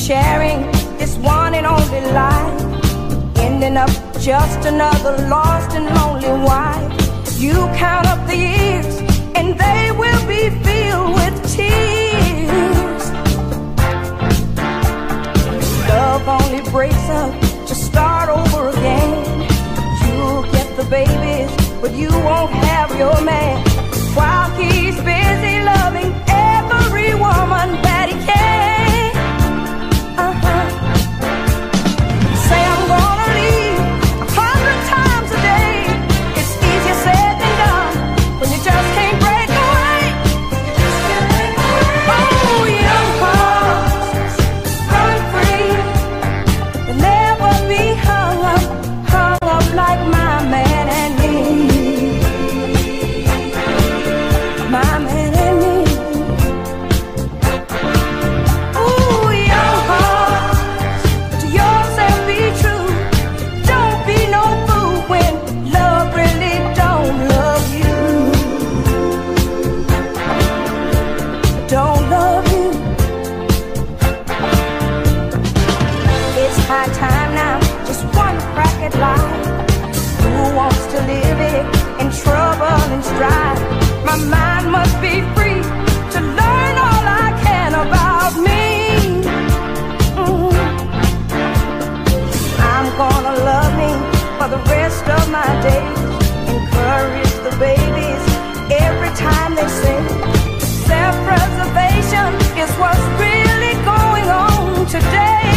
sharing this one and only life, ending up just another lost and lonely wife. You count up the years and they will be filled with tears. Love only breaks up to start over again. You'll get the babies, but you won't have your man, while he's busy loving every woman that he can. Say I'm gonna leave 100 times a day. It's easier said than done when you just can't break away. Oh, young hearts, run free. You'll never be hung up like my man and me. My man and me. Ooh, young heart, to yourself be true. Don't be no fool when love really don't love you. Don't love you. It's high time now, just one crack at life. Who wants to live it in trouble and strife? My mind must be free to learn all I can about me. I'm gonna love me for the rest of my days. Encourage the babies every time they sing. Self-preservation is what's really going on today.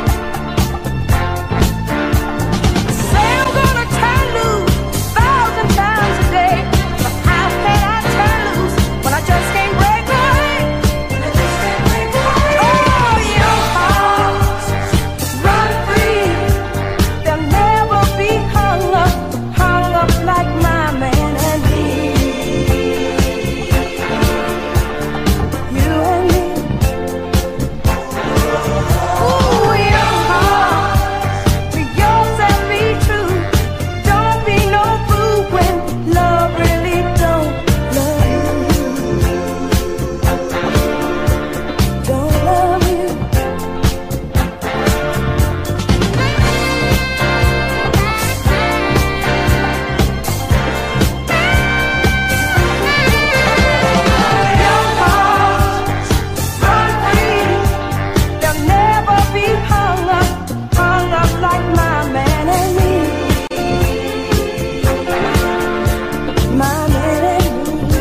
Say I'm gonna turn loose 1,000 times a day, but how can I turn loose when I just can't break away? Oh, young hearts, run free. They'll never be hung up like my man and me. You and me. Ooh, young hearts, to yourself be true. Don't be no fool when love really don't love you. Don't love you. Young hearts, run free. They'll never be hung up like my man and me. My man and me.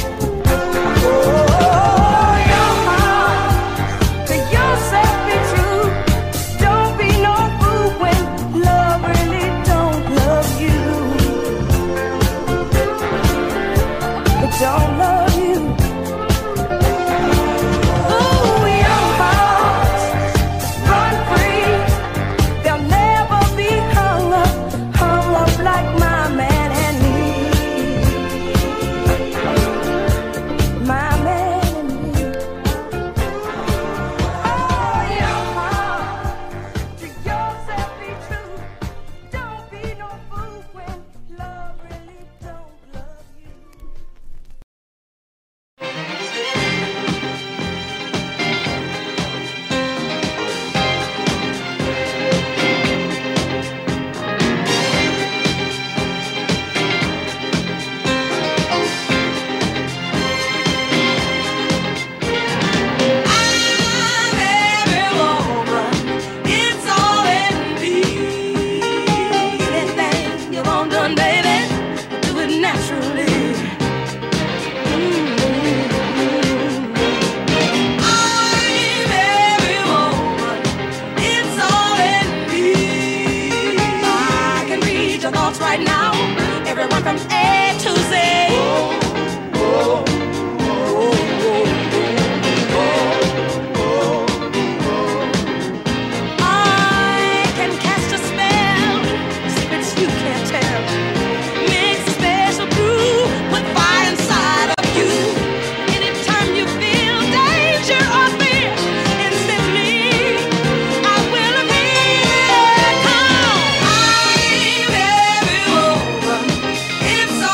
Oh, young heart, to yourself be true. Don't be no fool when love really don't love you. It don't love you. Ooh, young hearts, run free. They'll never be hung up like my man and me. My man and me. Oh, young heart, to yourself be true. Don't be no fool when love really don't love you. Every woman, it's all in me. Anything you want done, baby, do it naturally. I'm every woman, it's all in me. I can read your thoughts right now, everyone from A to Z. I can cast a spell, secrets you can't tell. Mix a special brew, put fire inside of you. Anytime you feel danger or fear, instantly I will appear. Come, I'm every woman, it's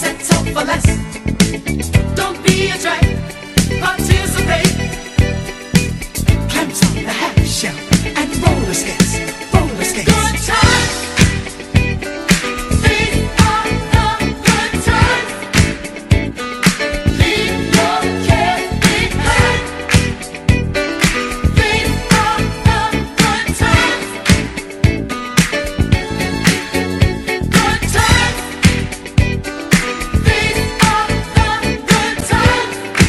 settle for less. Don't be a drag, participate. Clams on the half shell and roller skates, roller skates. Good time. These are the good times. Leave your cares behind. These are the good times. Good times. These are the good times.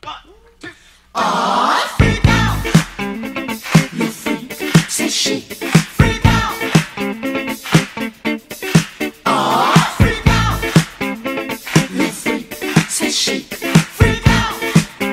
Freak out. You freak, says she. Freak out. Freak out. You freak, says she. Freak out.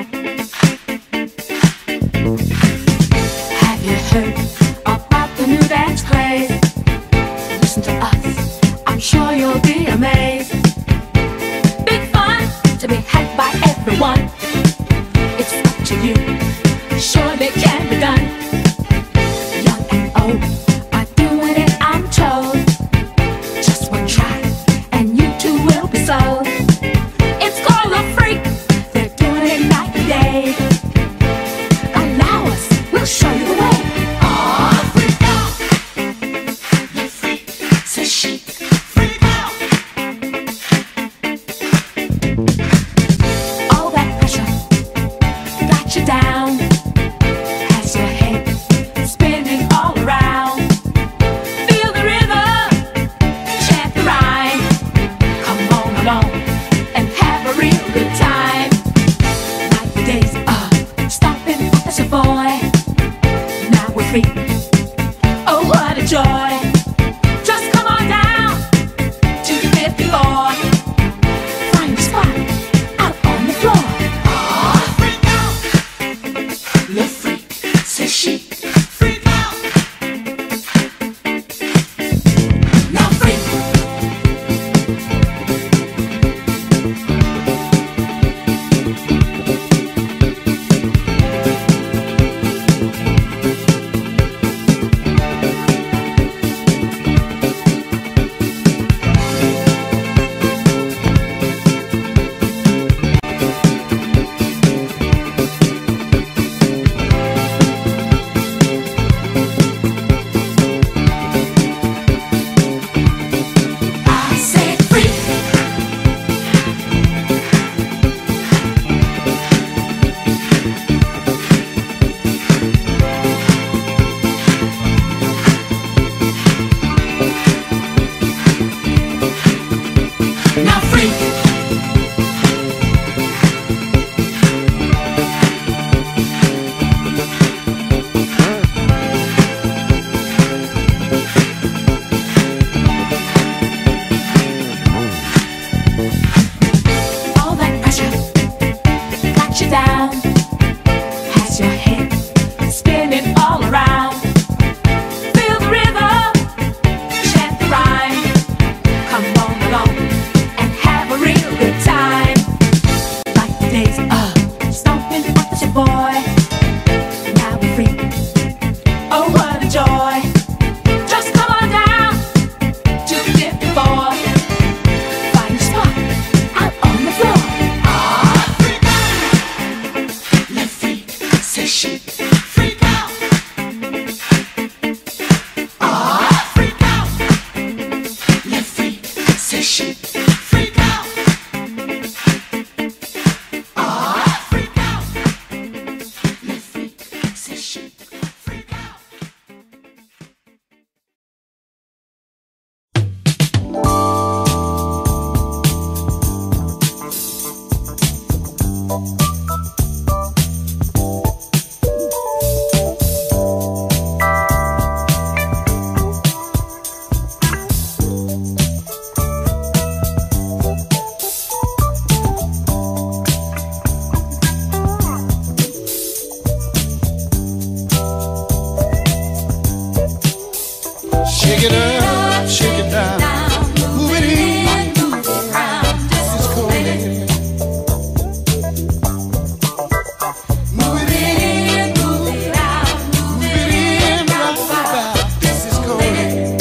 Have you heard about the new dance craze? Listen to us, I'm sure you'll be amazed. Big fun to be had by everyone. It's up to you, surely can be done. Young and old are doing it, I'm told. Just one try and you too will be sold. It's called a freak, they're doing it night and day. Allow us, we'll show you the way. Freak out. You freak, says she. Freak out. All that pressure got you down, has your head spinning all around. Feel the rhythm, chant the rhyme. Come on along and have a real good time. Like the days of stomping as a boy, now we're free. Oh, what a joy! Just come on down to the 54. Find a spot out on the floor. Freak out. You freak, says she. Freak out. Now freak. I said freak. Now freak. All that pressure got you down, has your head spinning all around. Feel the rhythm, chant the rhyme. Come on along and have a real good time. Like the days of stomping as a boy, now we're free. Oh, what a joy! Just come on down to the 54. Find a spot out on the floor. Freak out. You freak, says she. Freak out. Freak out. You freak, says she. Freak out. Freak out. You freak, says she. Freak out. Shake it up, shake it down, move it in, move it around. This is cool, lady. Move it in, move it out, move it in, rock about. This is cool, lady.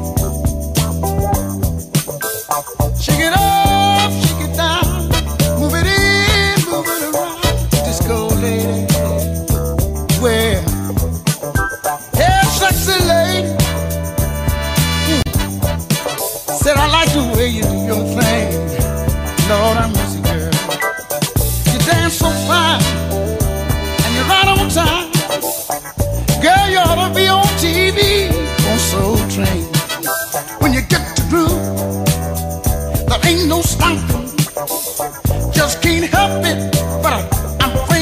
Shake it up, shake it down, move it in, move it around. This cool, lady. Well, yeah, sexy lady. Said I like the way you do your thing. Lord, I'm missing girl. You dance so fine and you're right on time. Girl, you ought to be on TV on Soul Train. When you get to groove, there ain't no stopping. Just can't help it, but I'm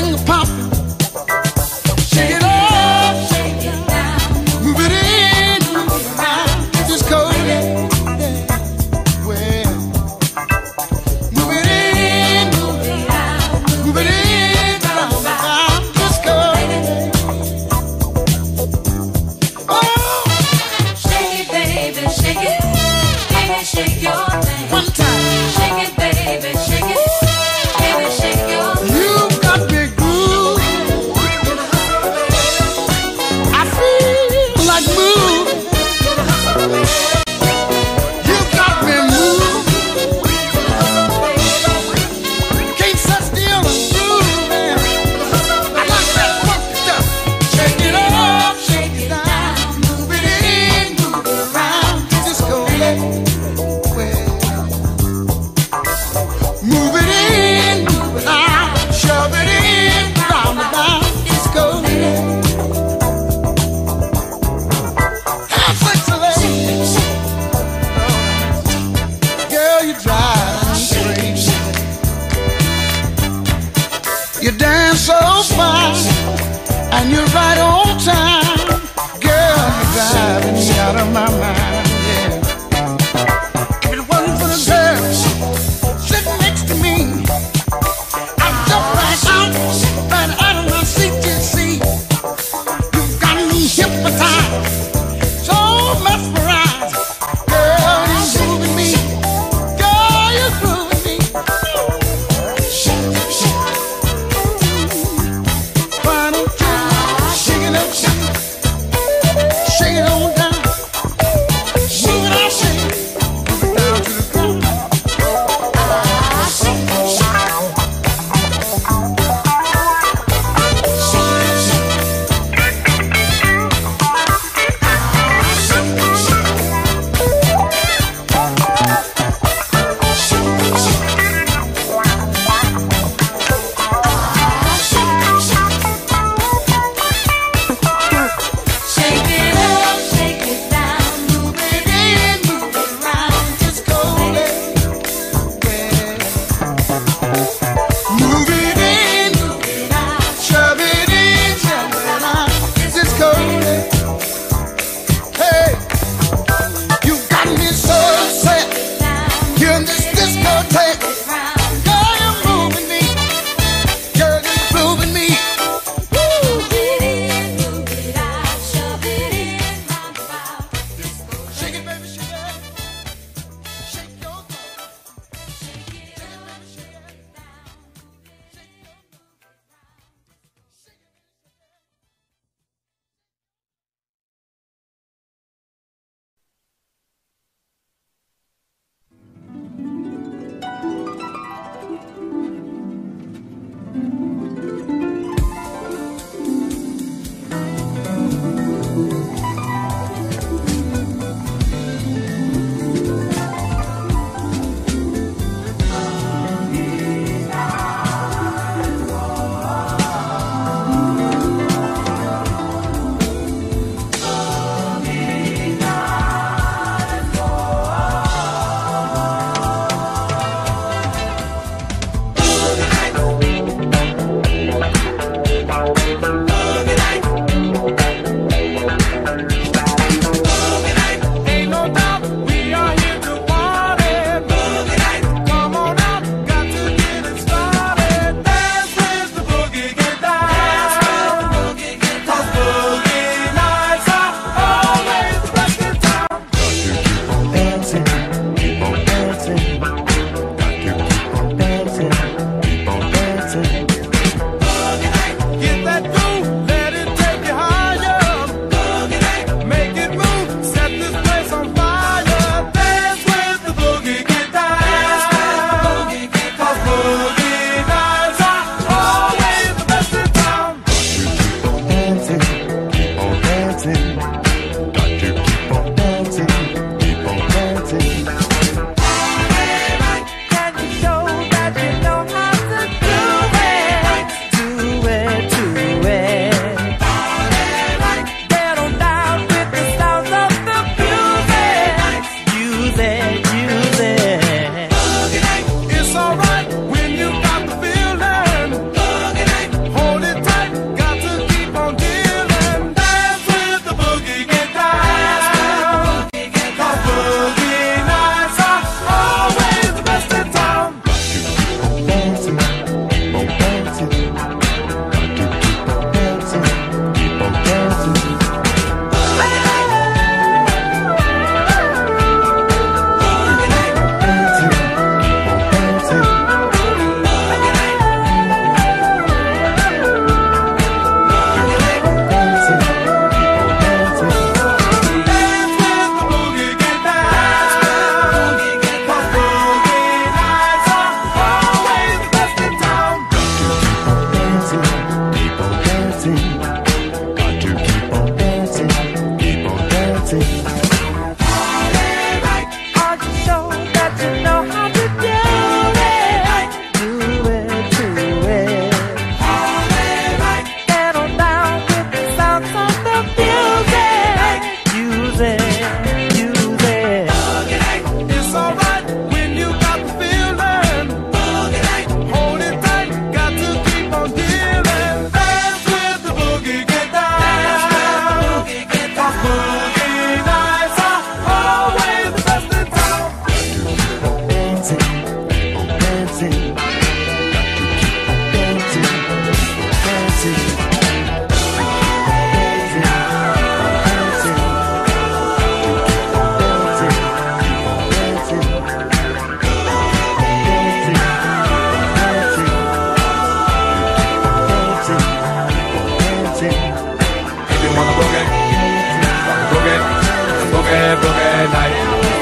boogie, boogie night.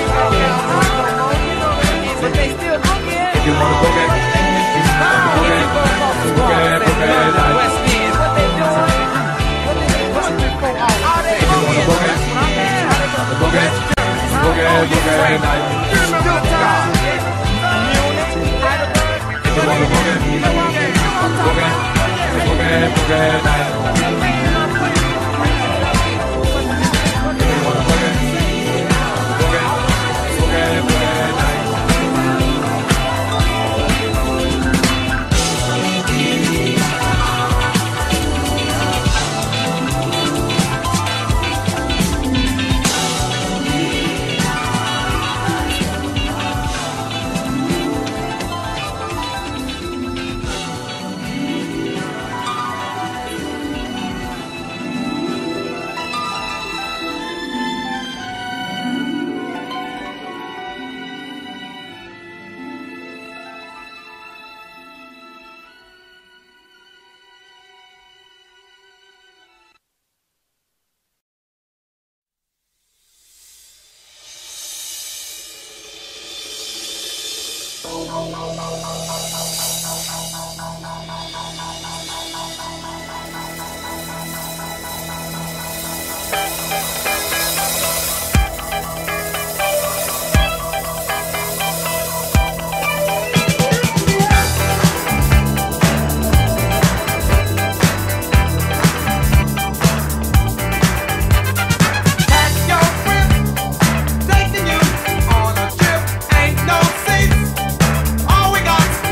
But they still looking. If you wanna boogie, boogie, boogie, boogie night. West End, what they doing? What they doing? All they If you wanna boogie, boogie, boogie, boogie night. If you wanna boogie, boogie, boogie, boogie night. Taking you on a trip, ain't no seats. All we got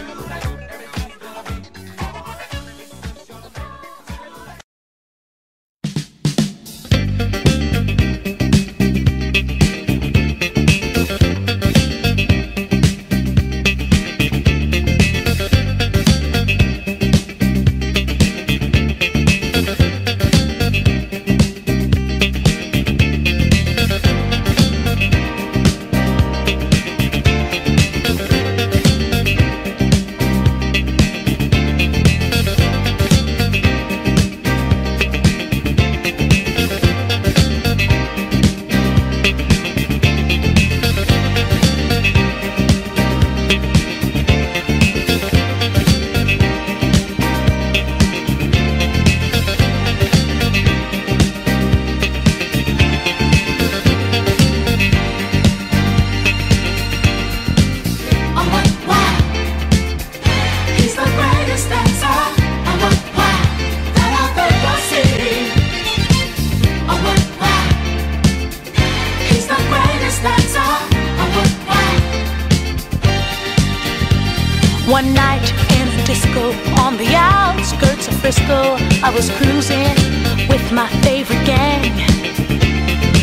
One night in a disco on the outskirts of Frisco, I was cruising with my favorite gang.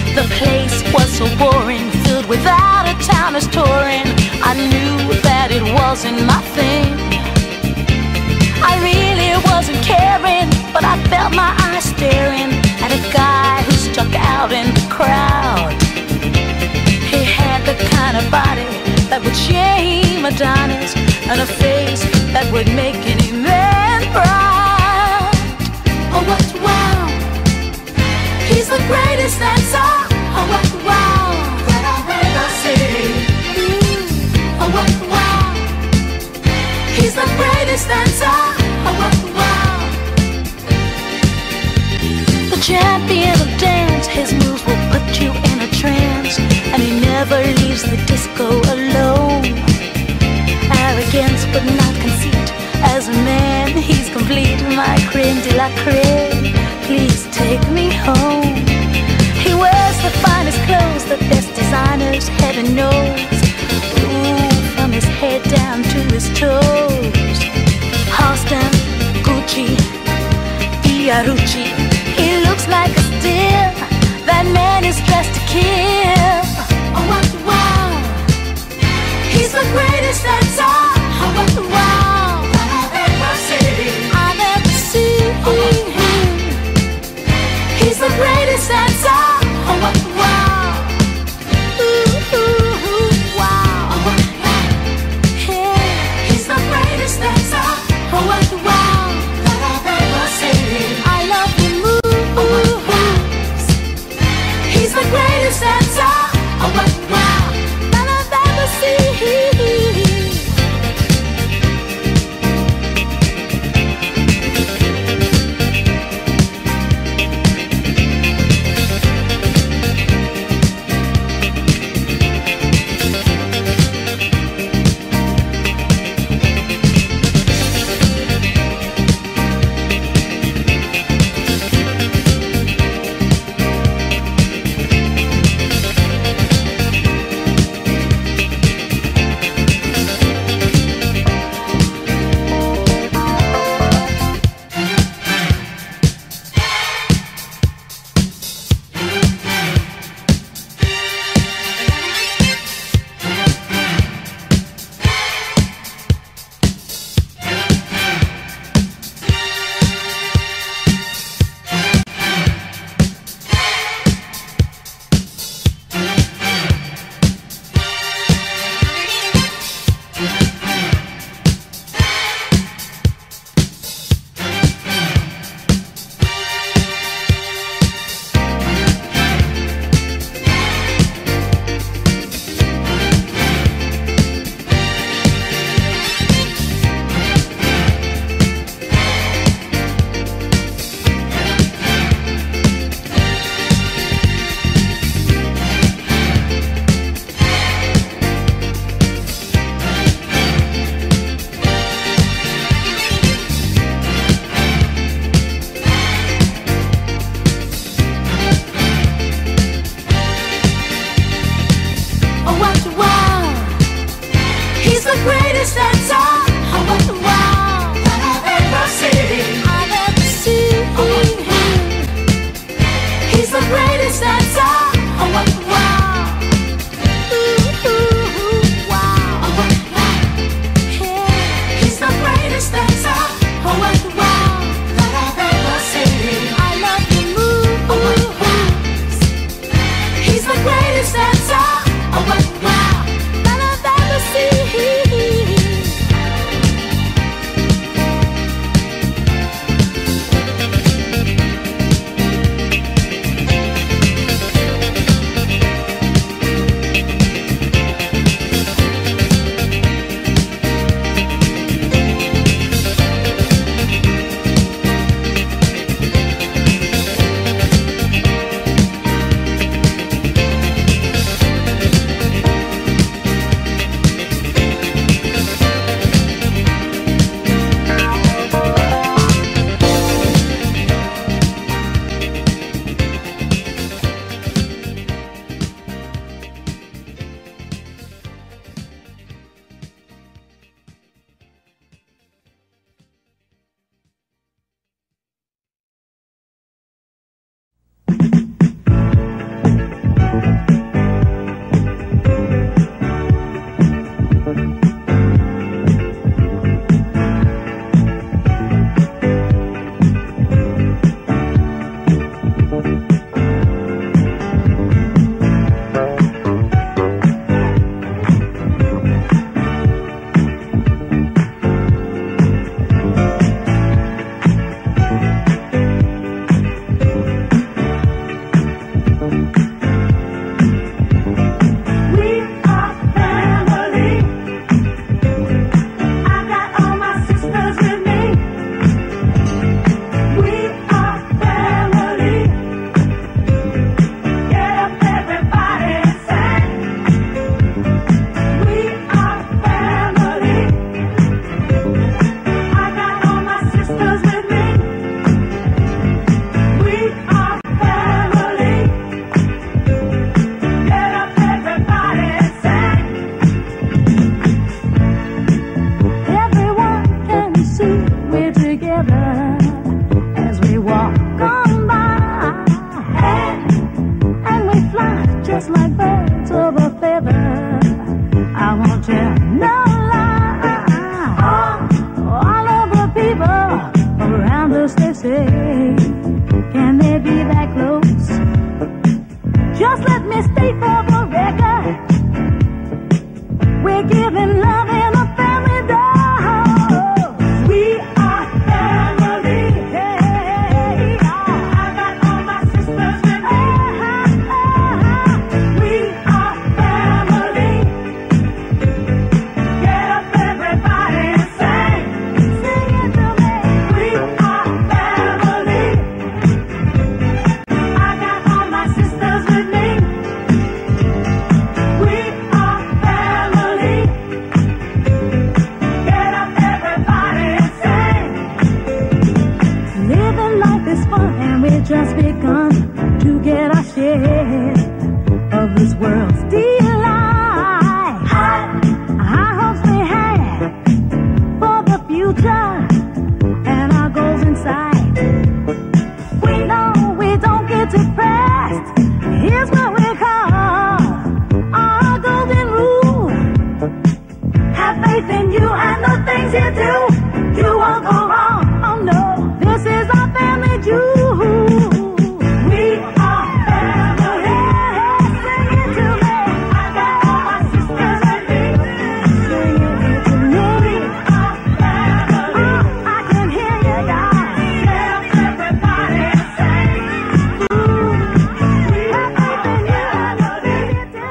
The place was so boring, filled with out-of-towners touring. I knew that it wasn't my thing. I really wasn't caring, but I felt my eyes staring at a guy who stuck out in the crowd. He had the kind of body that would shame Adonis, and a face that would make any man proud. Oh, what wow! He's the greatest dancer. Oh, what wow! That I've ever seen. Oh, what wow! He's the greatest dancer. Oh, what wow! The champion of dance, his moves will put you in a trance, and he never leaves the disco alone. Arrogance but not conceit, as a man he's complete. My creme de la creme, please take me home. He wears the finest clothes, the best designers, heaven knows. Ooh, from his head down to his toes. Halston, Gucci, Fiorucci, he looks like a steal. That man is dressed to kill. Oh, what wow! He's the greatest dancer. Oh, what wow! I've ever seen. I've ever seen. Oh, say, can they be that close? Just let me state for the record, we're giving love in a family dose. We are family. Hey, I got all my sisters with me. We are family. Get up, everybody, and sing. Sing it to me. We are family. I got all my sisters with me. We are family. Get up, everybody, and sing. Living life is fun, and we've just begun to get our share of this world's delight. High hopes we had for the future and our goals in sight. We know we don't get depressed. Here's what we call our golden rule. Have faith in you and the things you do. You won't go wrong. Oh no, this is our family jewel. We are family. Sing it to me. I got all my sisters with me. Sing it to me. We are family. I can hear you guys. Get up, everybody, and sing. Ooh, we have faith in you and the things you do.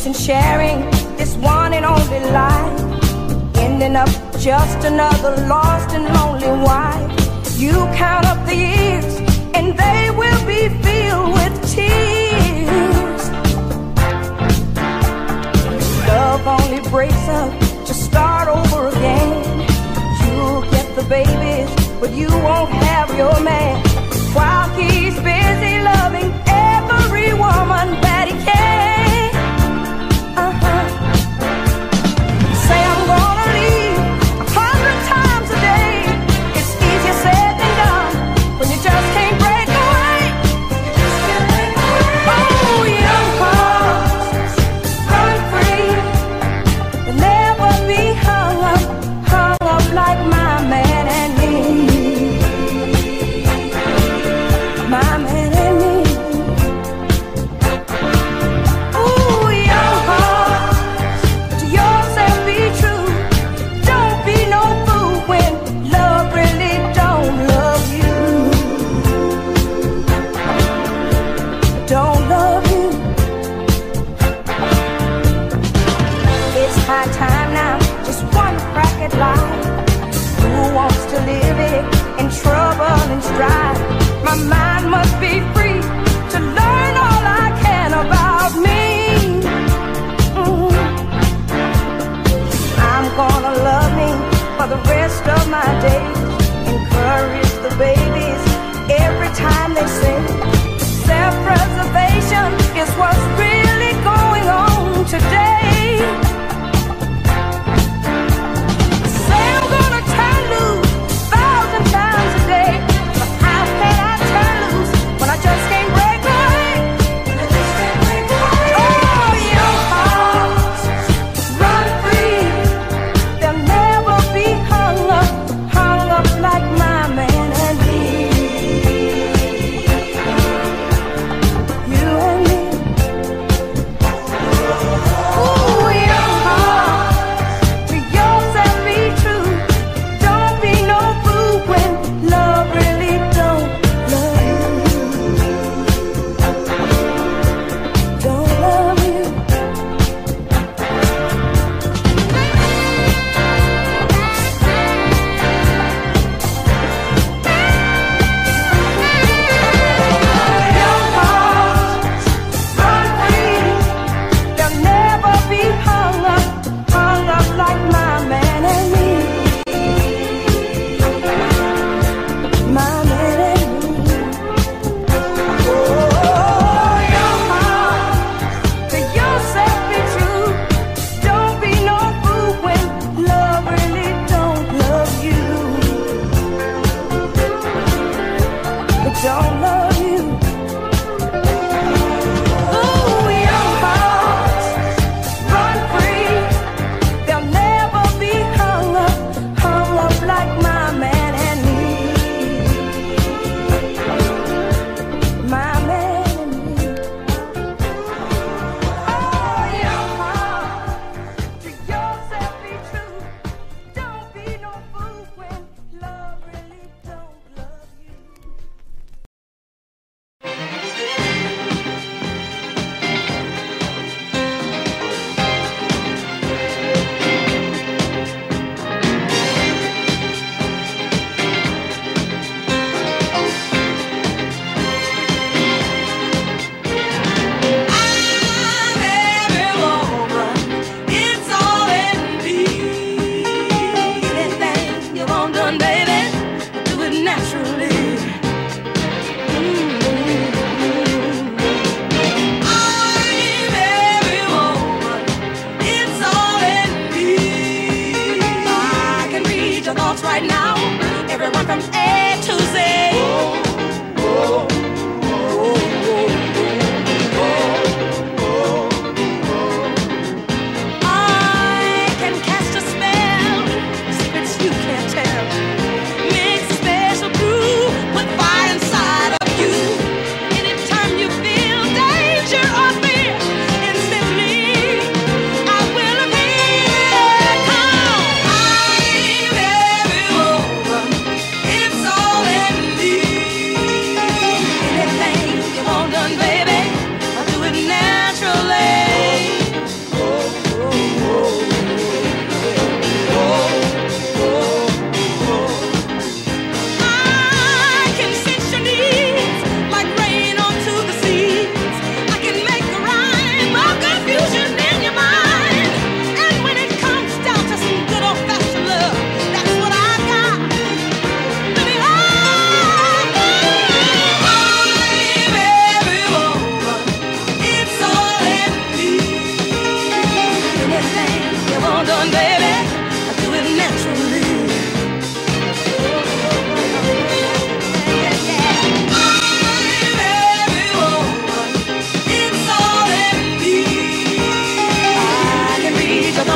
and sharing this one and only life, ending up just another lost and lonely wife. You count up the years and they will be filled with tears. Love only breaks up to start over again. You'll get the babies, but you won't have your man, while he's busy loving every woman that he can. Say I'm gonna leave 100 times a day. It's easier said than done when you just can't break away. Oh, young hearts, run free and never be hung up like my man and me. My man and me.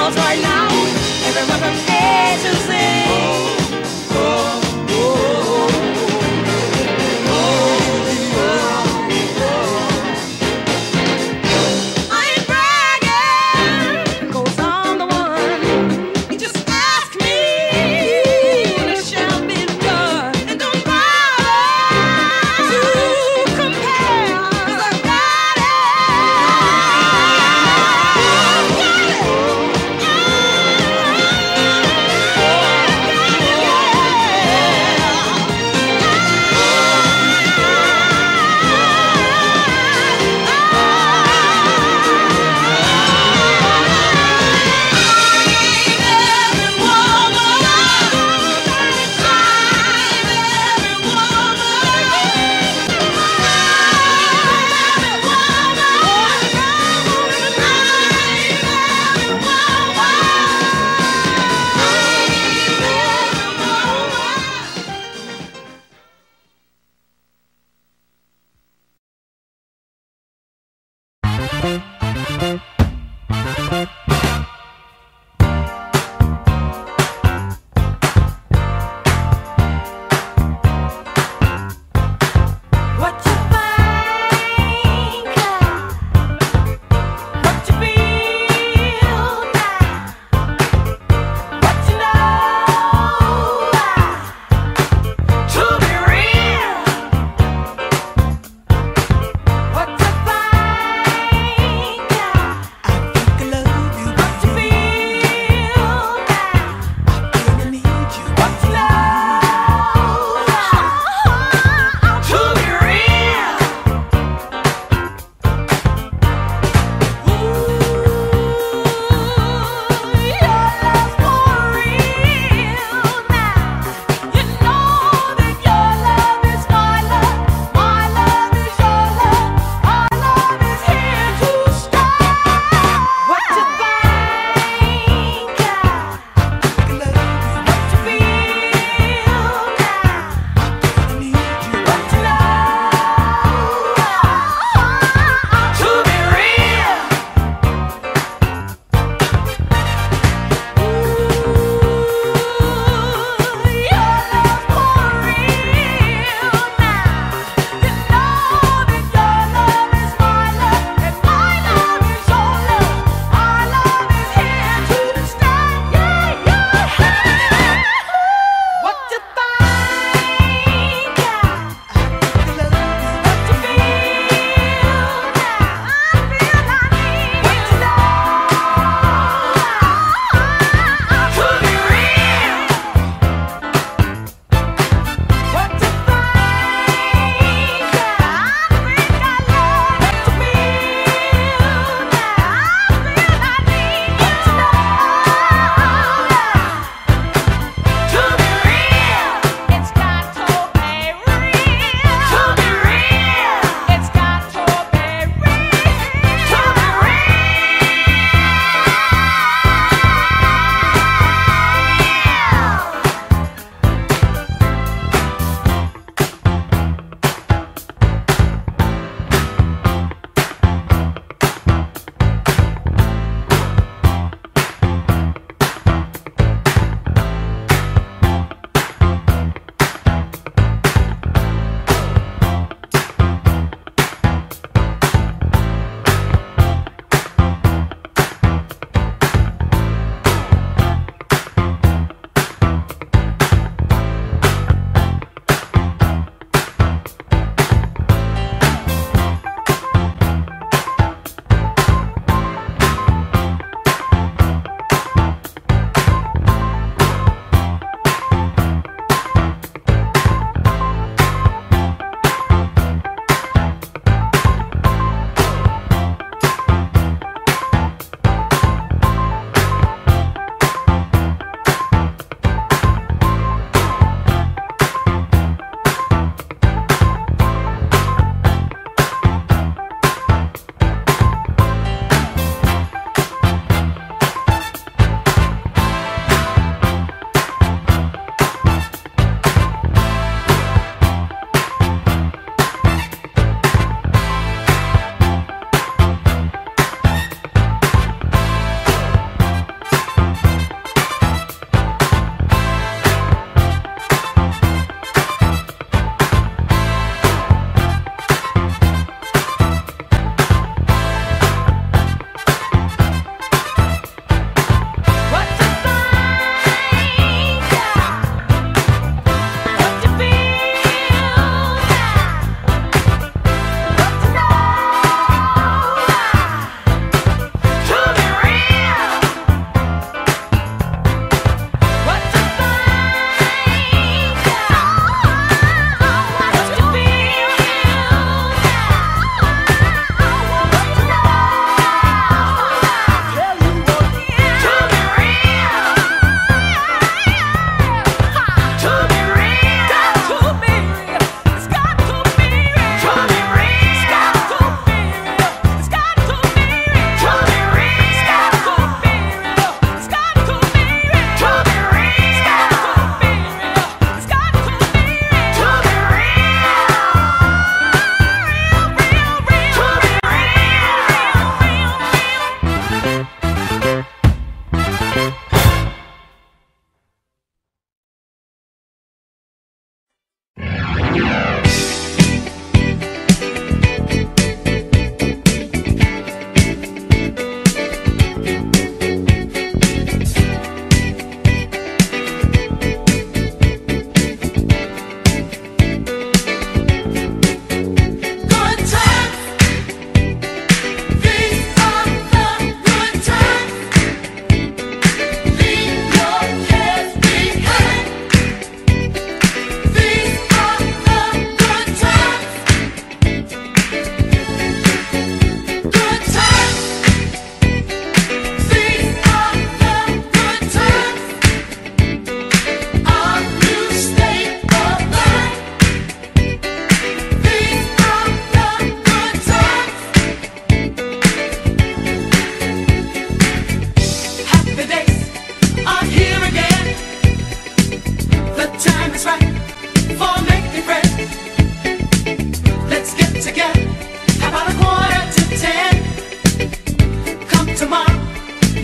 girls right now. Everywhere from A to Z. Oh,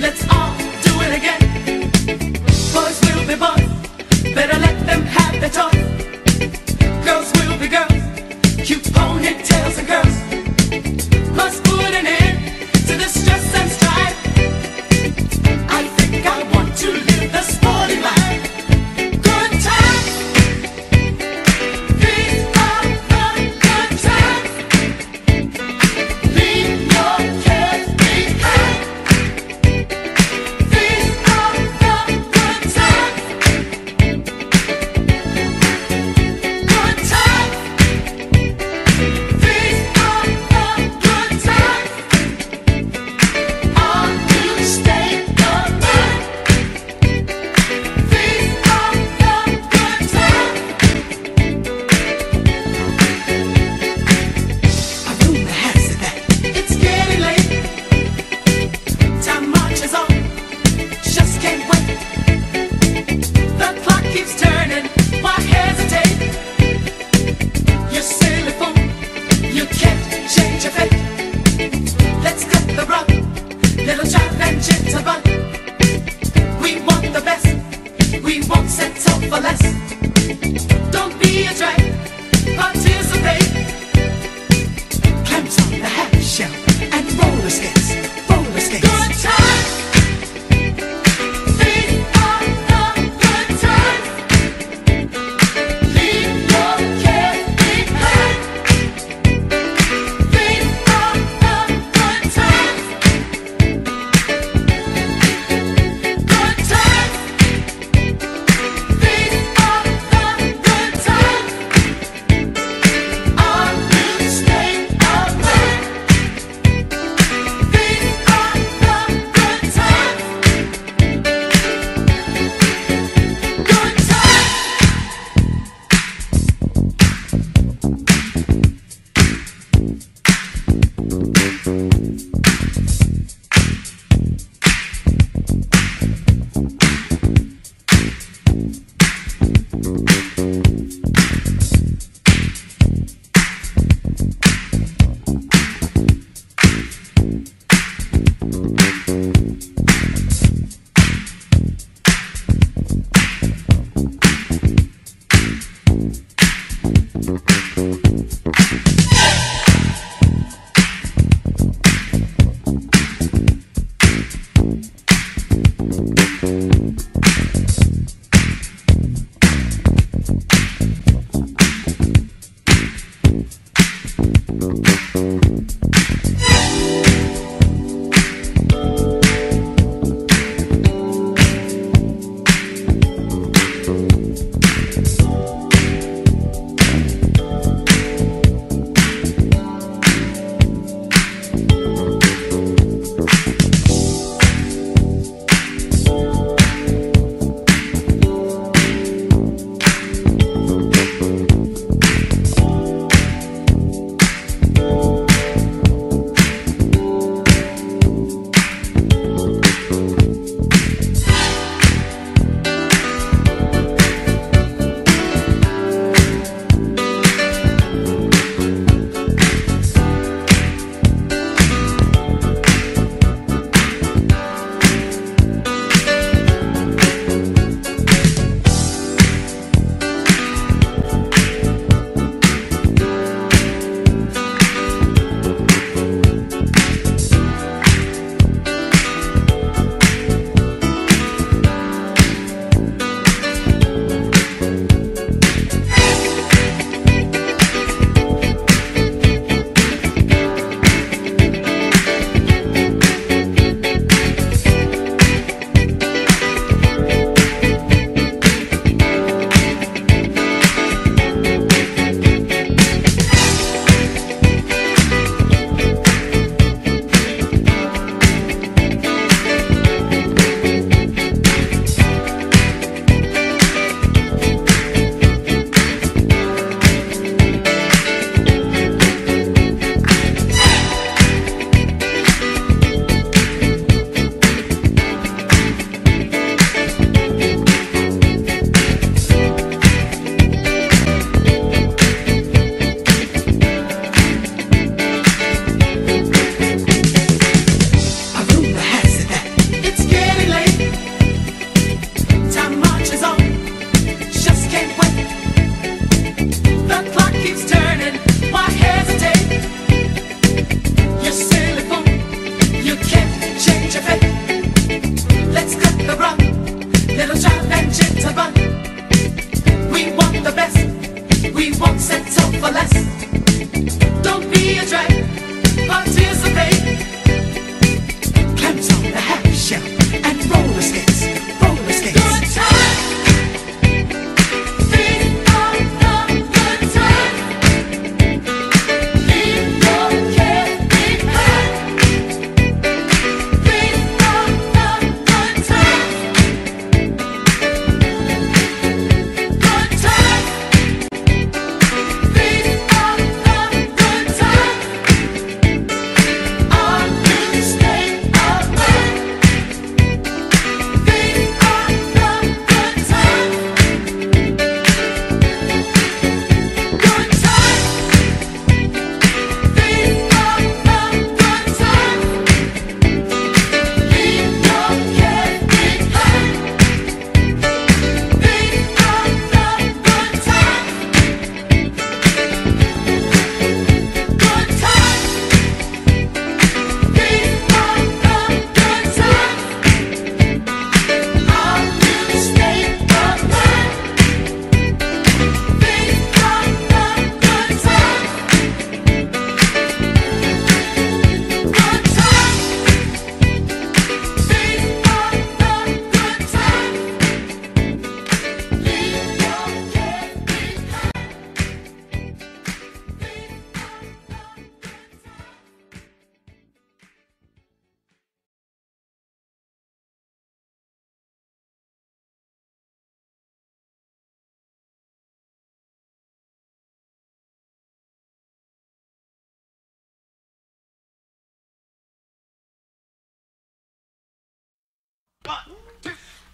Let's all do it again. Boys will be boys, better let them have their toys. Girls will be girls, cute ponytails and curls. Must put an end to the stress and strife. I think I want to live the sporty life. Good times, these are the good times. Leave your cares behind. These are the good times.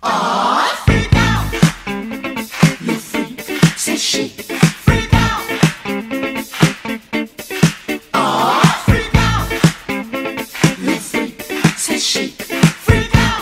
Freak out. You freak, says she. Freak out. Freak out. You freak, says she. Freak out.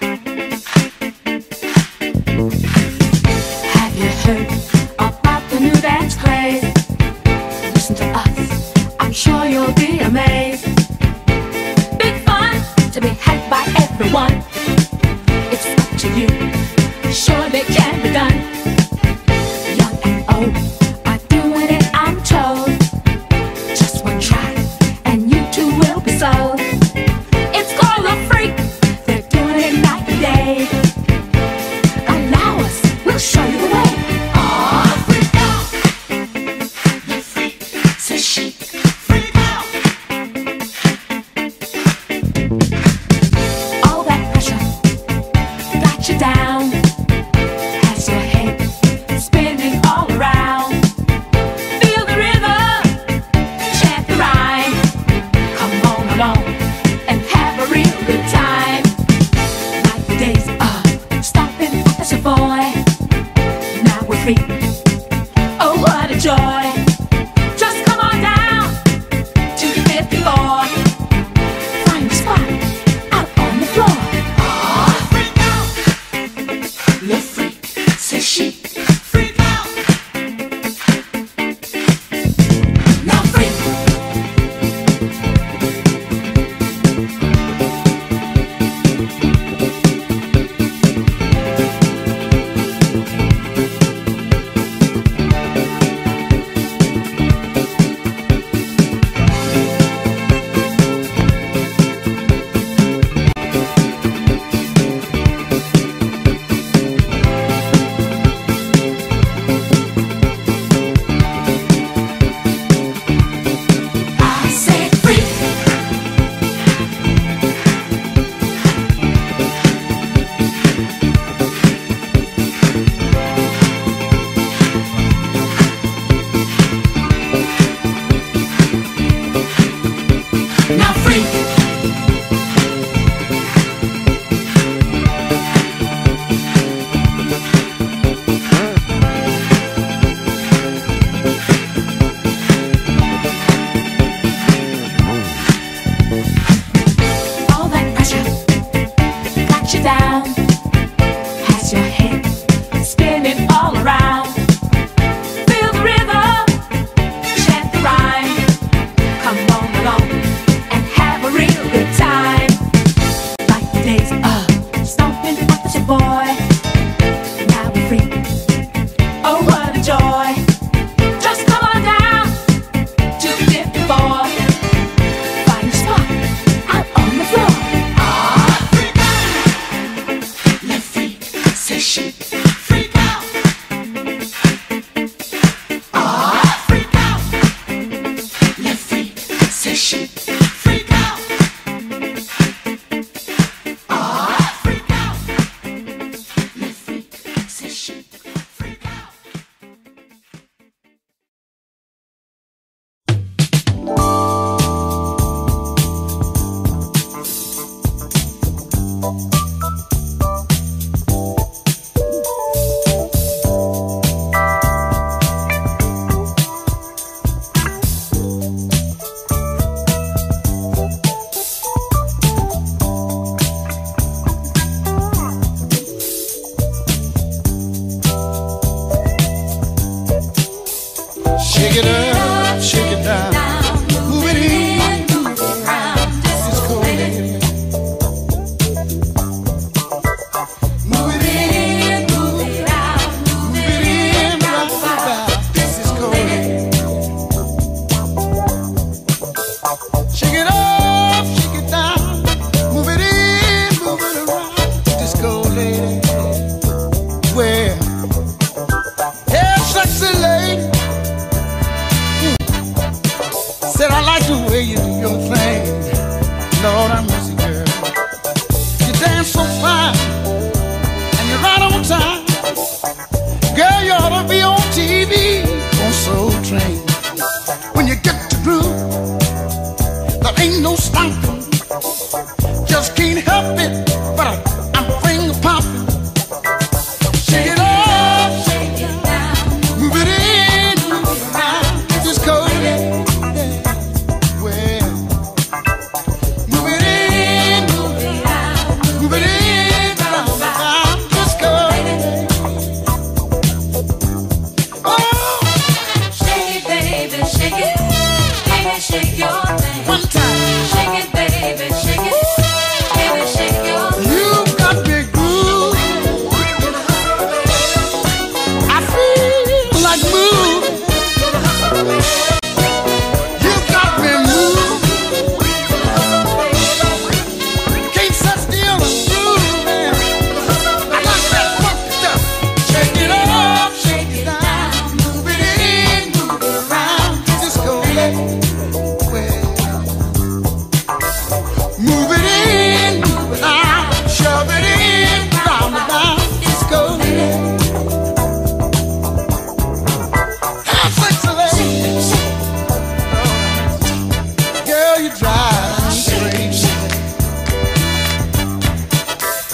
Have you heard about the new dance craze? Listen to us, I'm sure you'll be amazed. Big fun to be had by everyone. It's up to you, surely can be done. Young and old are doing it, I'm told. Just one try, and you too will be sold. It's called a freak, they're doing it night and day. Allow us, we'll show you the way. Freak out. You freak, says she. Freak out. All that pressure got you down. Has your head spinning all around. Feel the rhythm, chant the rhyme. Come on along and have a real good time. Like the days of stomping as a boy. Now we're free. Oh, what a joy. Just come on down to the 54. Find a spot out on the floor. Freak out. You freak, says she. Freak out. Now freak. I said freak. Now freak. All that pressure got you down. Has your head spinning all around. Feel the rhythm, chant the rhyme. Come on along and have a real good time. Like the days of stomping as a boy. Now we're free. Oh, what a joy. Just come on down to 54. Find a spot out on the floor. Freak out. You freak, says she. Freak out. Freak out. You freak, says she. Freak out. Freak out. You freak, says she. Freak out. Shake it up, shake it down, move it in, move it around. This is cool, lady. Move it in, move it out, move it in, rock about. This is cool, lady. Shake it up, shake it down, move it in, move it around. This cool, lady. Well, hey, sexy lady. Said I like the way you do your thing. Lord, I miss you, girl. You dance so fine, and you're right on time. Girl, you ought to be on TV, on Soul Train. When you get to groove, there ain't no stopping. Just can't help it, but I'm finger popping.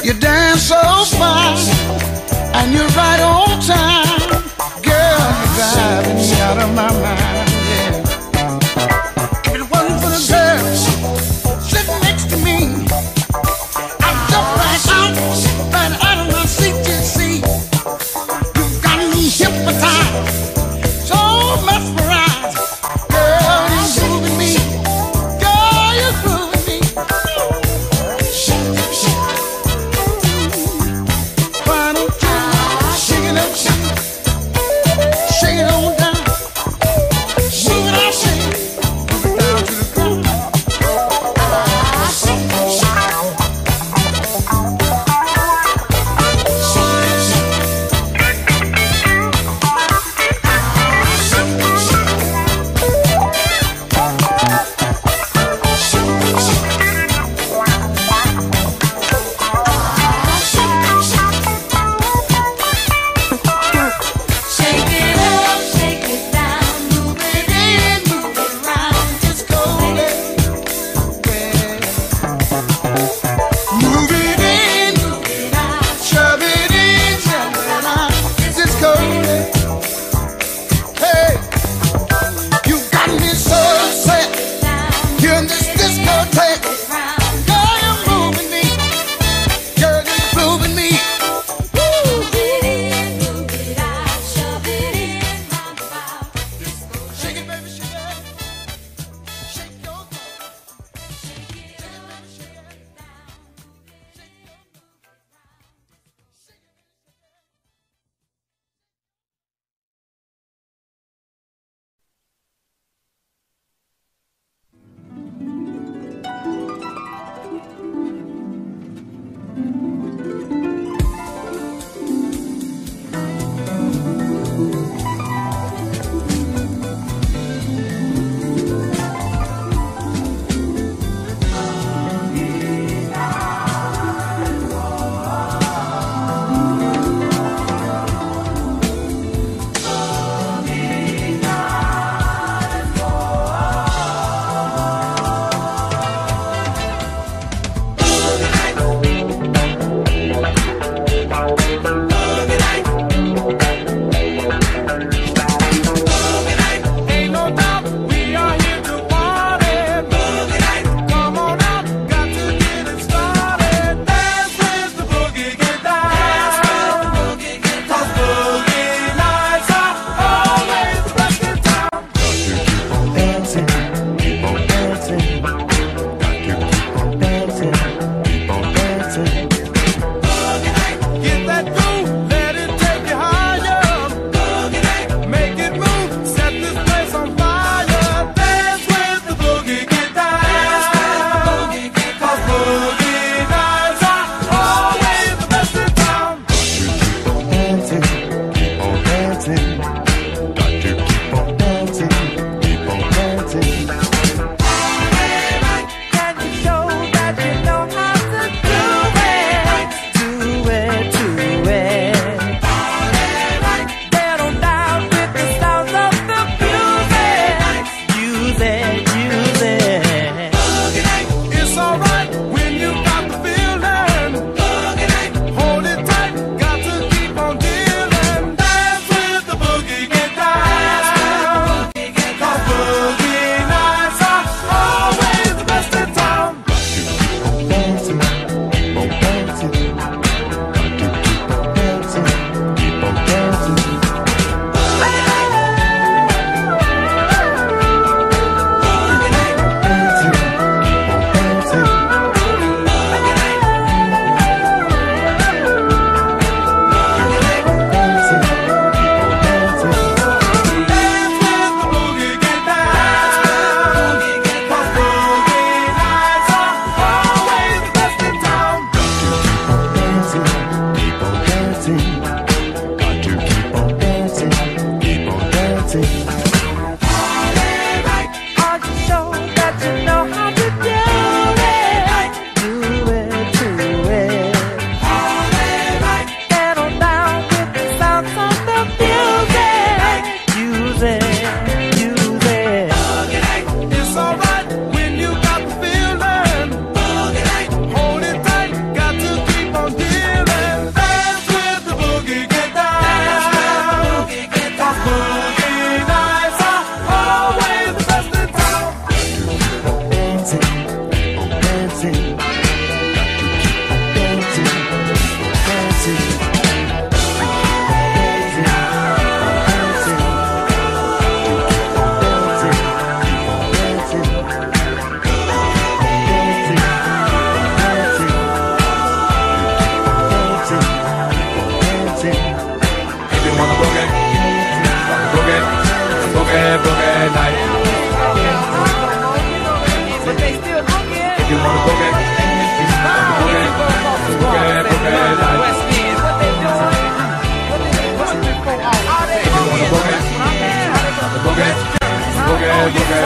You dance so fine, and you're right on time. Girl, you're driving me out of my mind, yeah. If it wasn't for the girl sitting next to me, I'd jump right out of my seat, you see. You got me hypnotized, so mesmerized. Girl, you're grooving me. Girl, you're grooving me. Why don't you shake it up, shake it up?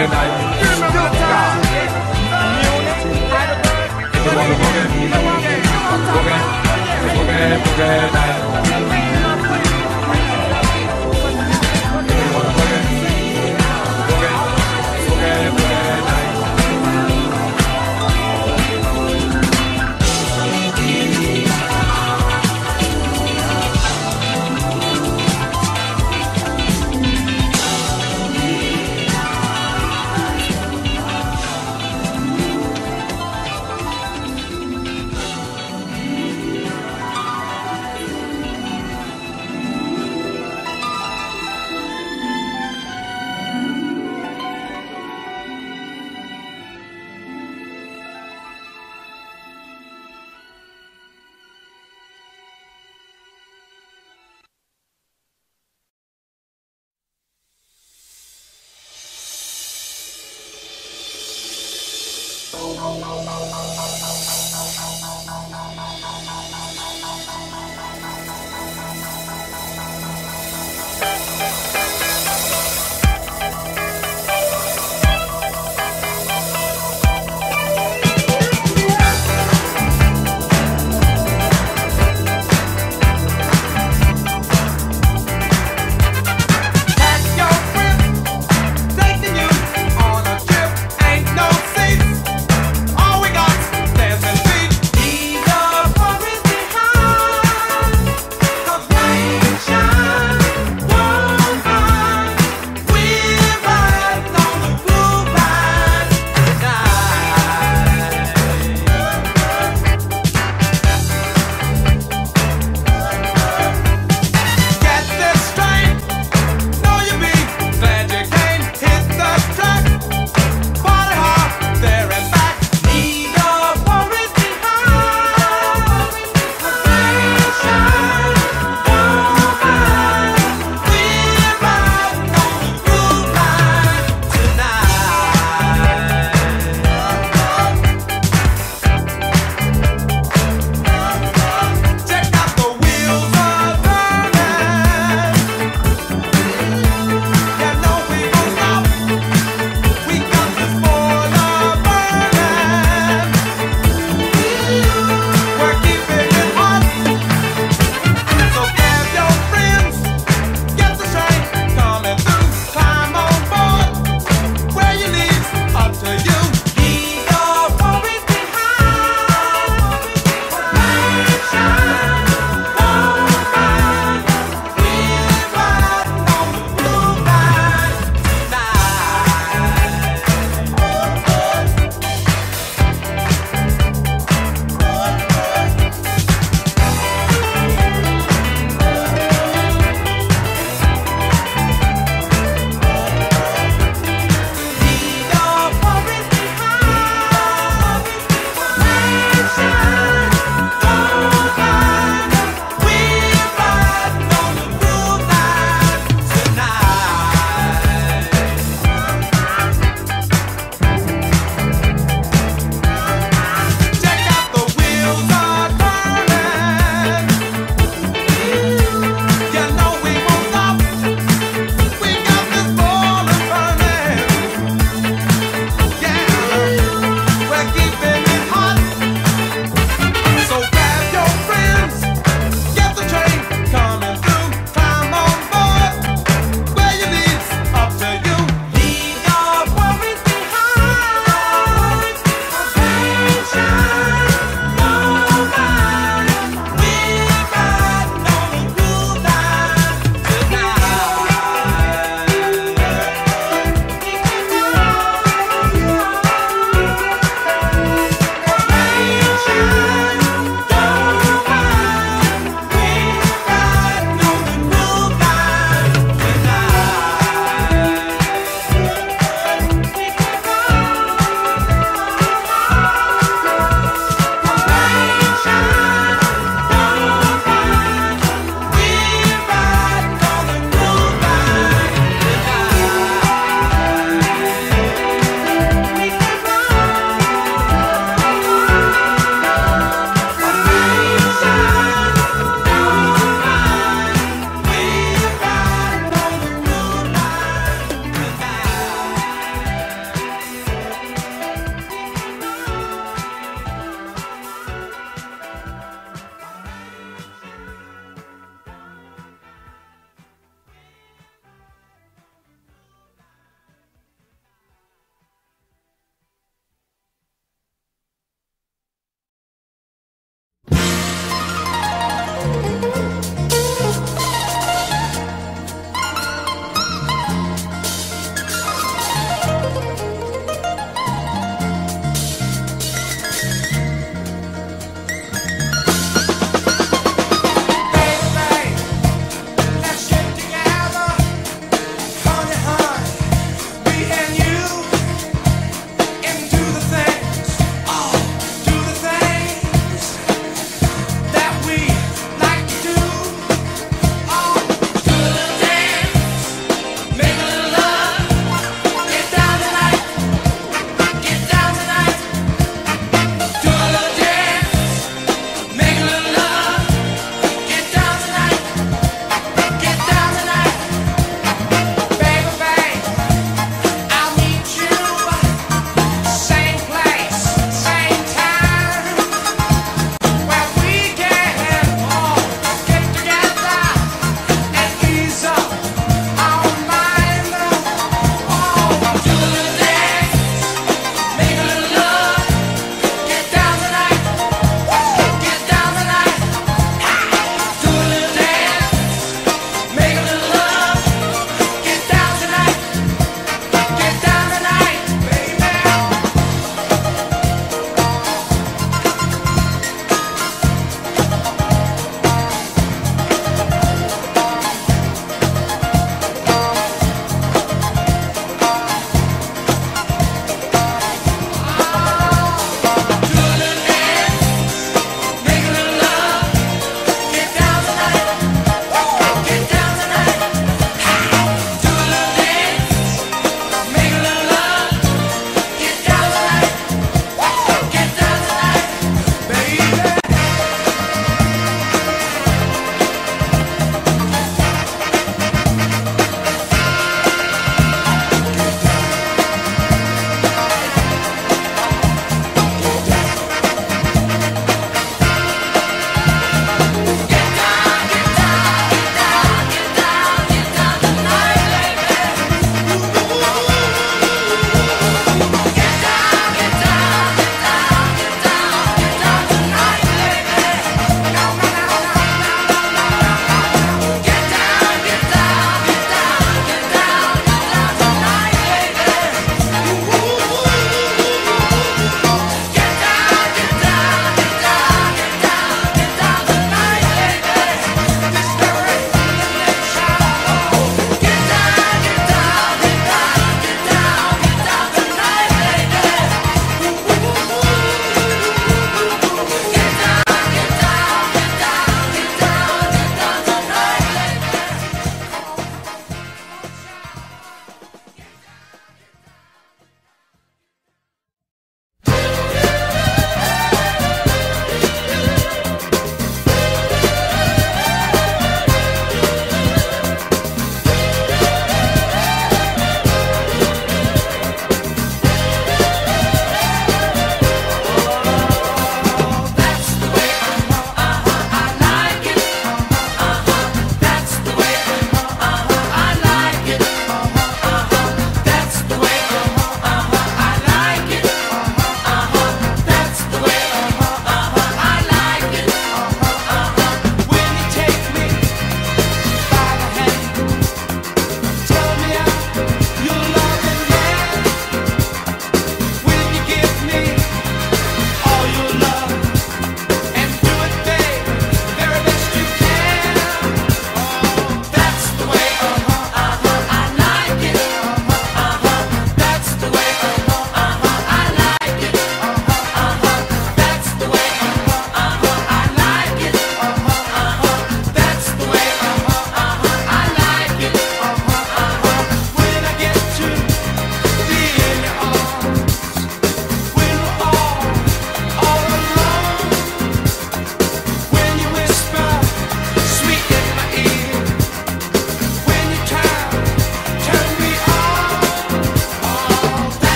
boogie night. If you wanna boogie, boogie night. If you wanna boogie, boogie night. Taking you on a trip, ain't no seats. All we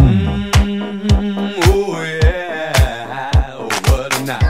Oh yeah, oh what a night.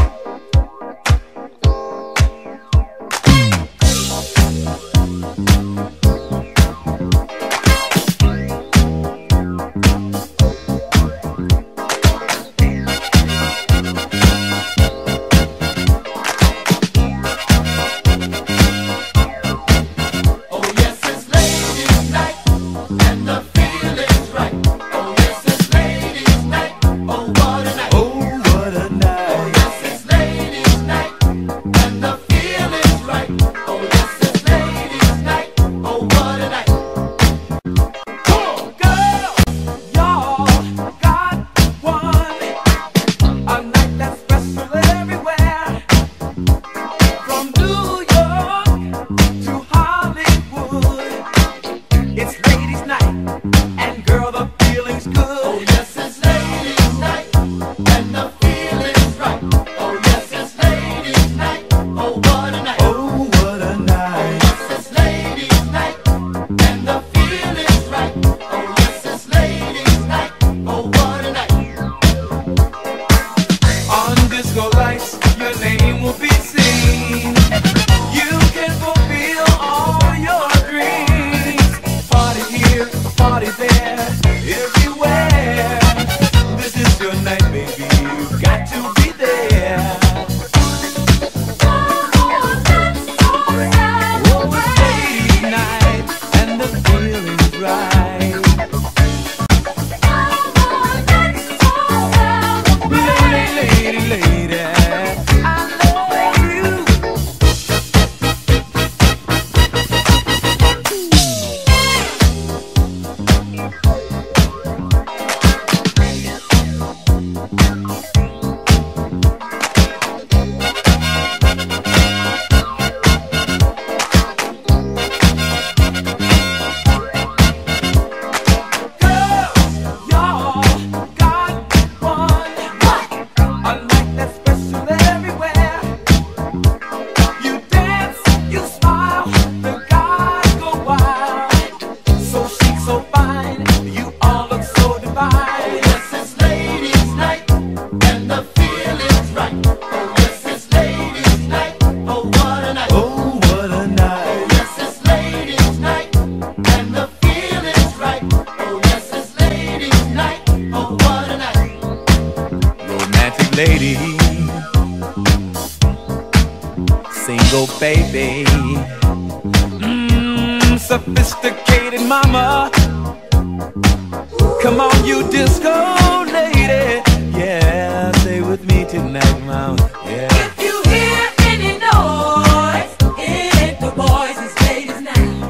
Single baby, sophisticated mama. Come on, you disco lady. Yeah, stay with me tonight, mama. Yeah. If you hear any noise, hit the boys and ladies now.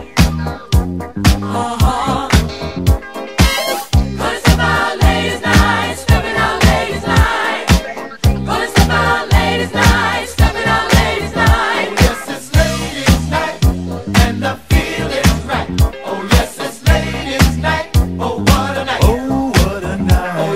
Gonna step out ladies night, stepping out ladies night. Gonna step out ladies night, stepping out ladies night. Yes, it's ladies' night, and the feeling's right. Oh, yes, it's ladies' night. Oh, what a night. Oh, what a night.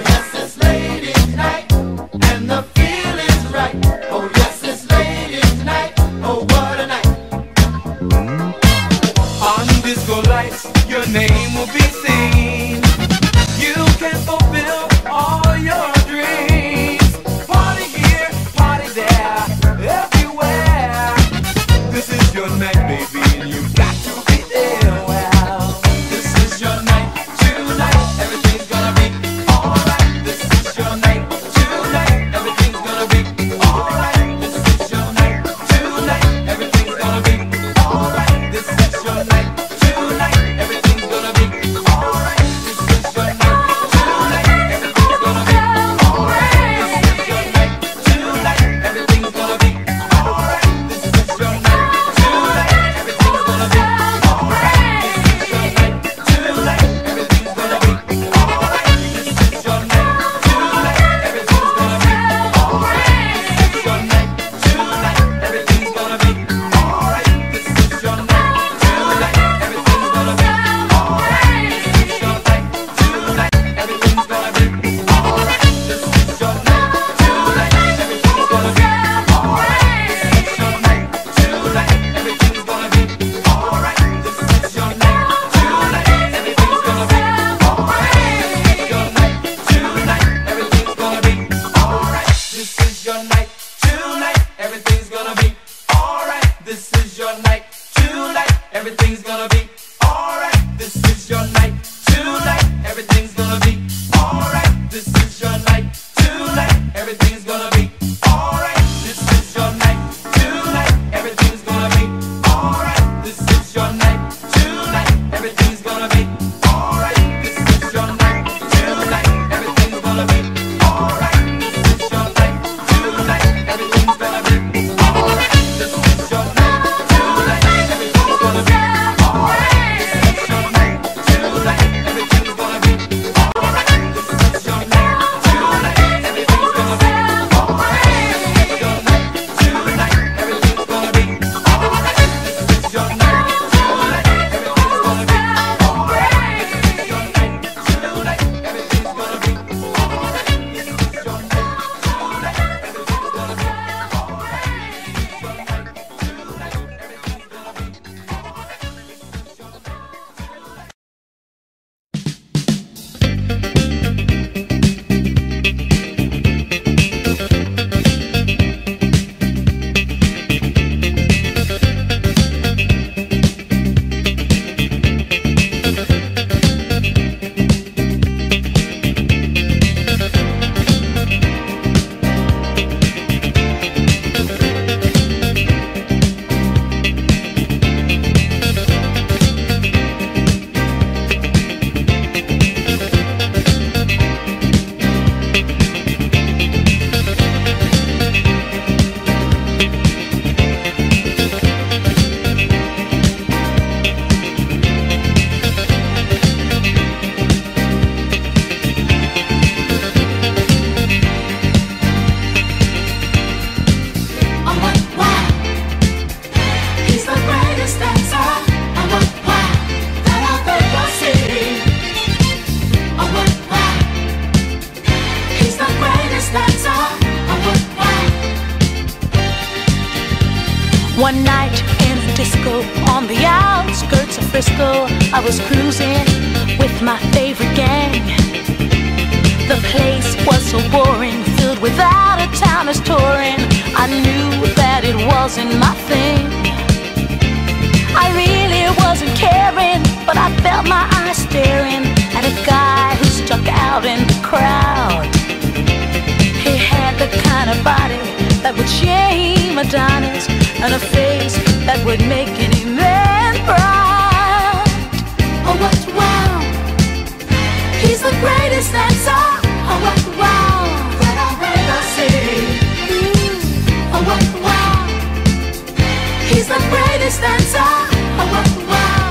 On the outskirts of Frisco, I was cruising with my favorite gang. The place was so boring, filled with out-of-towners touring. I knew that it wasn't my thing. I really wasn't caring, but I felt my eyes staring at a guy who stuck out in the crowd. He had the kind of body that would shame Adonis, and a face that would make any man proud. Oh, what wow! He's the greatest dancer. Oh, what wow! That I've ever seen. Oh, what wow! He's the greatest dancer. Oh, what wow!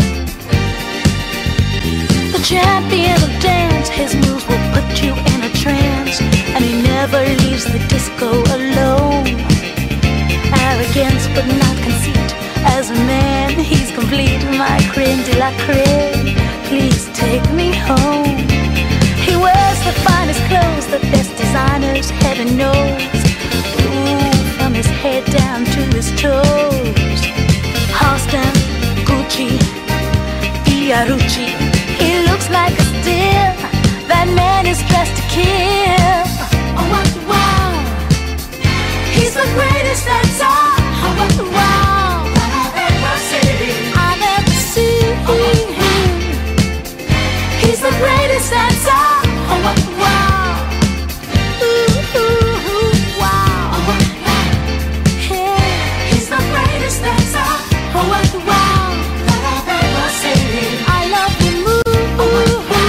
The champion of dance, his moves will put you in a trance, and he never leaves the disco alone. Arrogance but not conceit, as a man he's complete. My creme de la creme, please take me home. He wears the finest clothes, the best designers, heaven knows. Ooh, from his head down to his toes. Halston, Gucci, Fiorucci, he looks like a steal. That man is dressed to kill. Oh, what wow! He's the greatest dancer. Oh, what wow! That I've ever seen. I've ever seen him. He's the greatest dancer. Oh, what wow! Ooh, ooh, ooh, wow! Oh, what wow! Yeah. He's the greatest dancer. Oh, what wow! That I've ever seen. I love the move. Oh, what wow!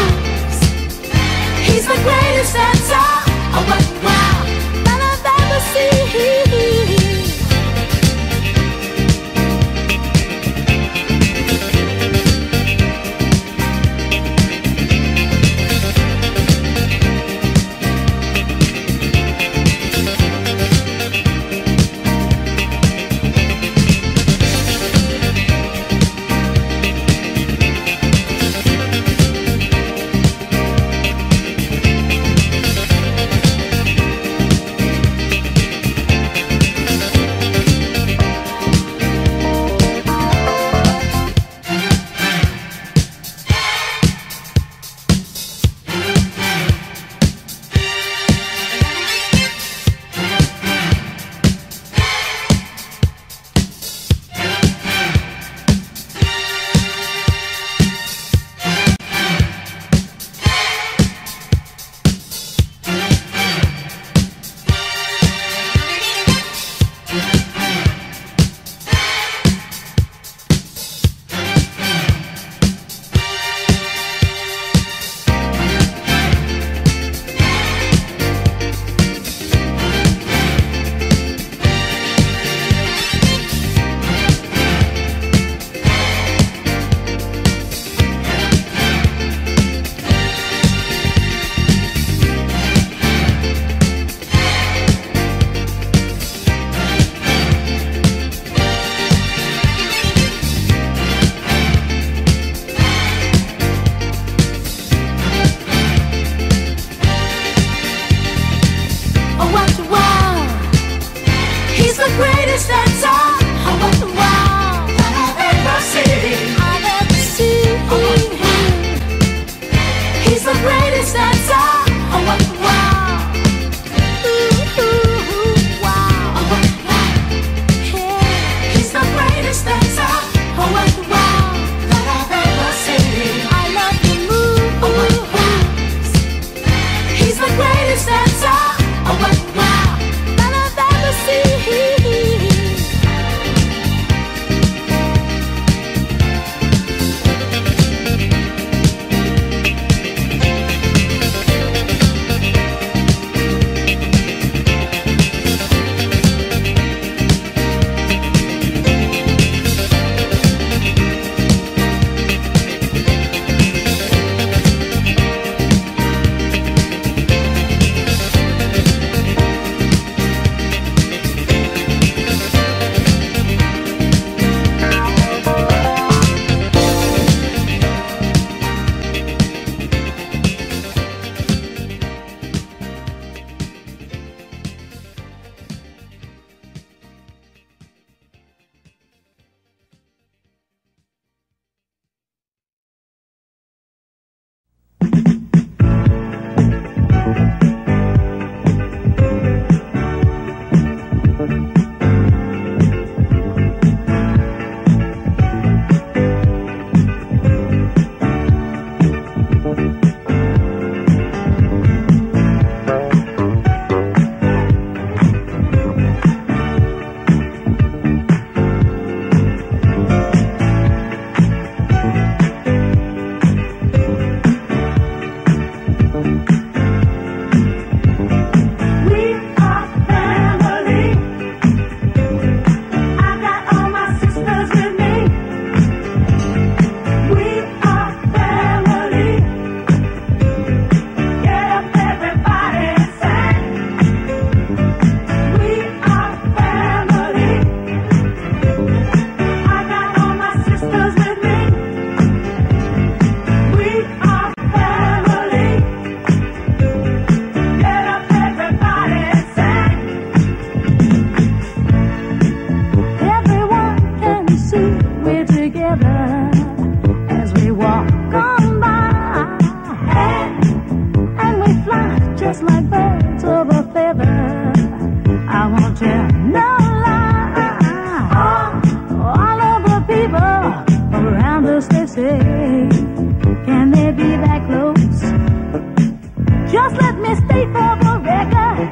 just like birds of a feather. I won't tell no lie. All of the people around us, they say, can they be that close? Just let me state for the record,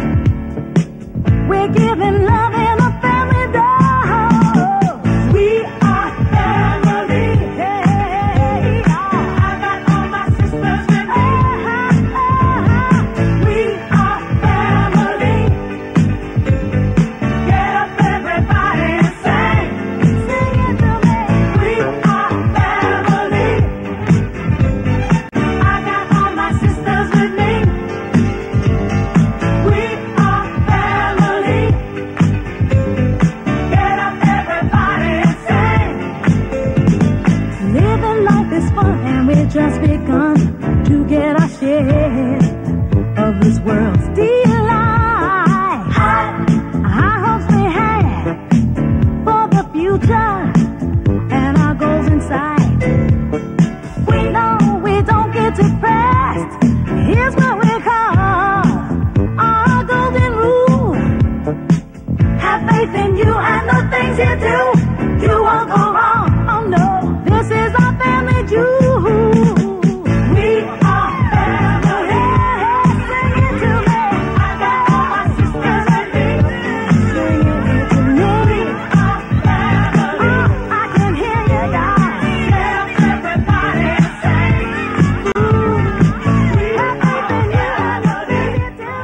we're giving love in a family dose. We are family. Hey, I got all my sisters with me. We are family. Get up, everybody, and sing. Sing it to me. We are family. I got all my sisters with me. We are family. Get up, everybody, and sing. Living life is fun, and we've just begun to get our share of this world's delight. High hopes we have for the future and our goals in sight. We know we don't get depressed. Here's what we call our golden rule. Have faith in you and the things you do. You won't go wrong. Oh no, this is our family jewel. We are family. Sing it to me. I got all my sisters with me. Sing it to me. We are family. I can hear you guys. Get up, everybody, and sing. We have faith in you and the things you do.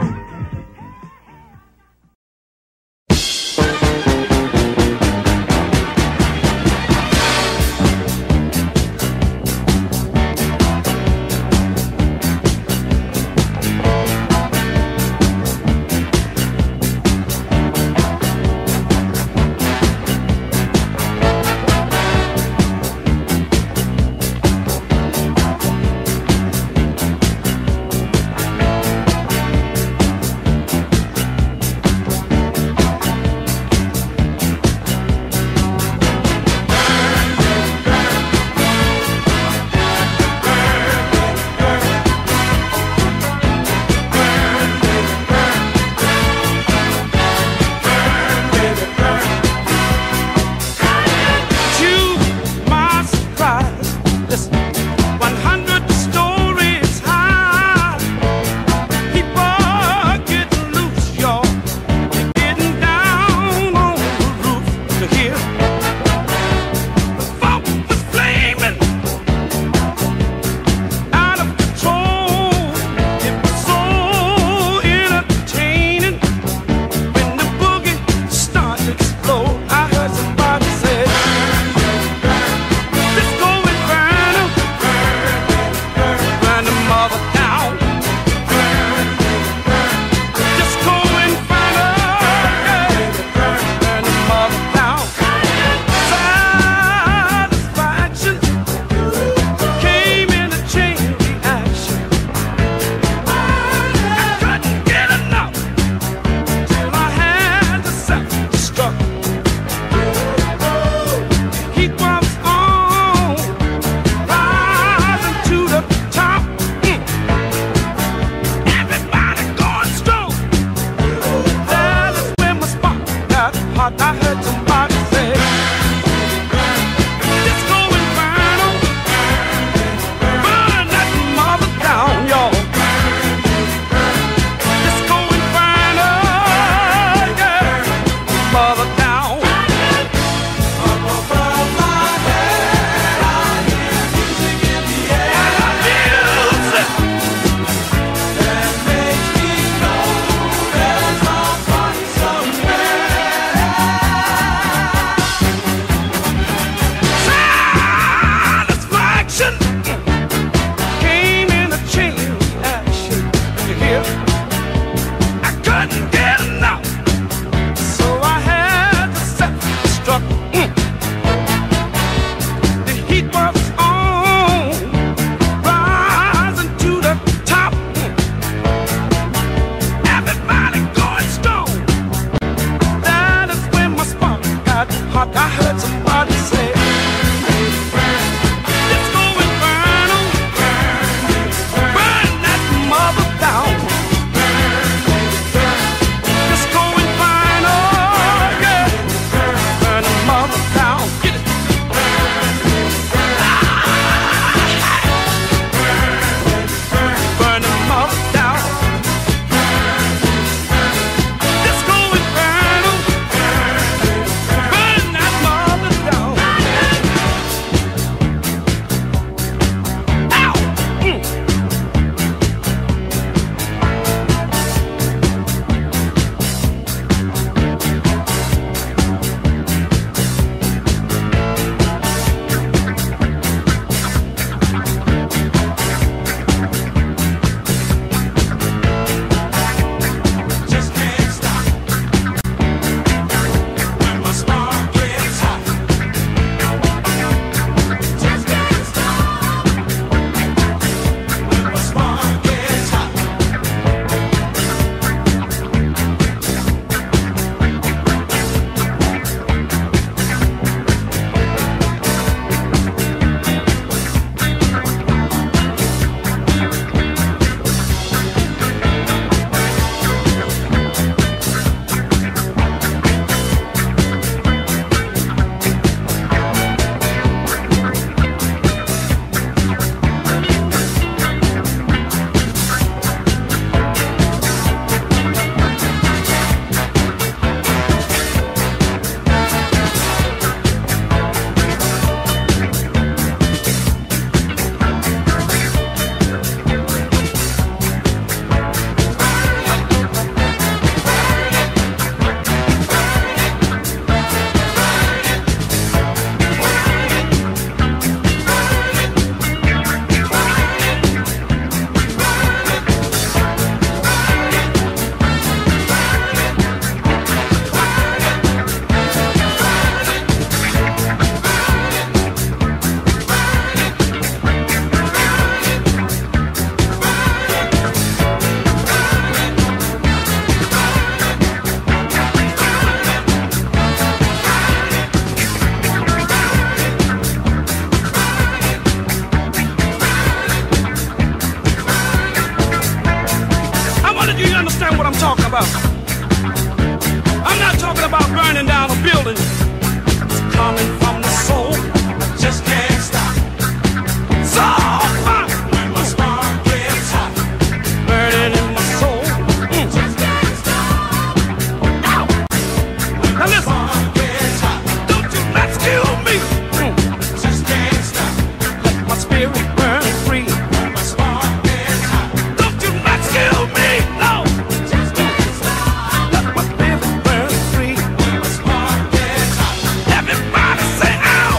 what I'm talking about. I'm not talking about burning down a building. It's coming from the soul. Just can't stop. So hot. When my spark gets hot. Burning in my soul. Just can't stop. Ow. Now listen. Don't you rescue me. Just can't stop. Let my spirit burn free. When my spark gets hot. Don't you rescue me. No. Just can't stop. Let my spirit burn free. When my spark gets hot. Everybody say ow.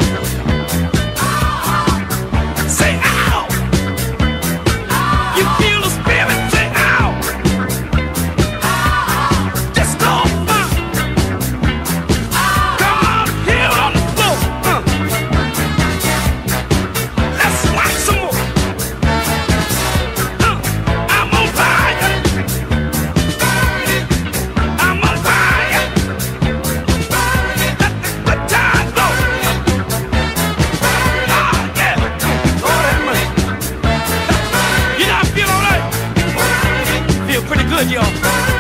Say ow. You feel the spirit, say ow. Just go fun. Come on, here on the floor. Let's rock some more. I'm on fire. I'm on fire. Let the good times go. Ah, yeah. Lord have mercy. You know I feel all right. Feel pretty good, y'all.